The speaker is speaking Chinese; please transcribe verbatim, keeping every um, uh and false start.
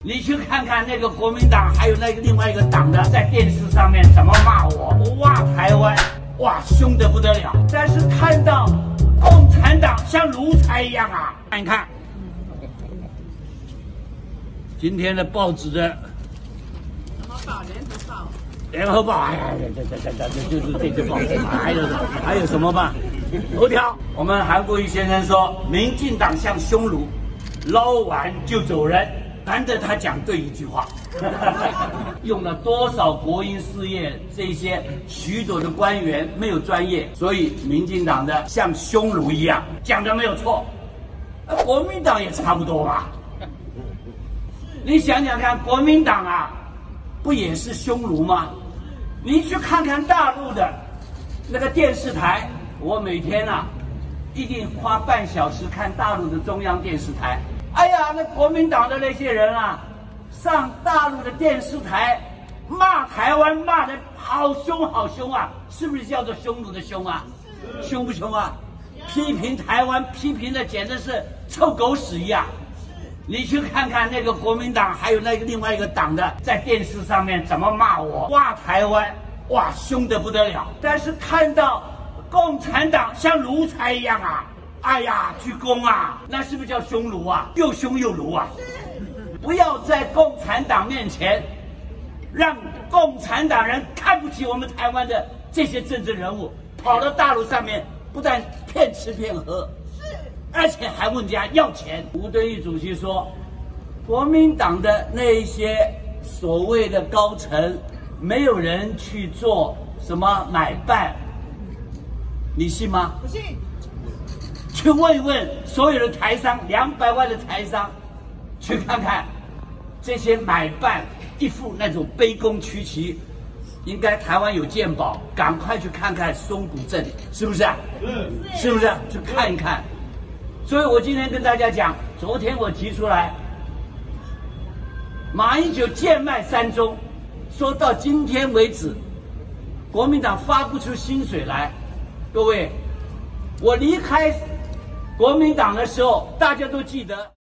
你去看看那个国民党，还有那个另外一个党的，在电视上面怎么骂我，哇台湾，哇凶得不得了。但是看到共产党像奴才一样啊，看一看今天的报纸的什么报？联合报。 联合报，哎呀，这这这这这就是这只报纸嘛，还有还有什么吧？头条，我们韩国瑜先生说，民进党像匈奴，捞完就走人。难得他讲对一句话，用了多少国营事业这些许多的官员没有专业，所以民进党的像匈奴一样，讲的没有错。国民党也差不多吧？你想想看，国民党啊，不也是匈奴吗？你去看看大陆的那个电视台，我每天啊一定花半小时看大陆的中央电视台。哎呀，那国民党的那些人啊，上大陆的电视台骂台湾，骂的好凶好凶啊！是不是叫做匈奴的凶啊？凶不凶啊？批评台湾，批评的简直是臭狗屎一样。你去看看那个国民党，还有那个另外一个党的，在电视上面怎么骂我，哇台湾，哇凶得不得了。但是看到共产党像奴才一样啊！哎呀，鞠躬啊，那是不是叫匈奴啊？又凶又奴啊！不要在共产党面前，让共产党人看不起我们台湾的这些政治人物，跑到大陆上面，不但骗吃骗喝，而且还问人家要钱。吴敦义主席说，国民党的那些所谓的高层，没有人去做什么买办，你信吗？ 不信。 去问一问所有的台商，两百万的台商，去看看这些买办一副那种卑躬屈膝，应该台湾有健保，赶快去看看松浦镇，是不是啊？是，是不是？去看一看。所以我今天跟大家讲，昨天我提出来，马英九贱卖三中，说到今天为止，国民党发不出薪水来，各位，我离开国民党的时候，大家都记得。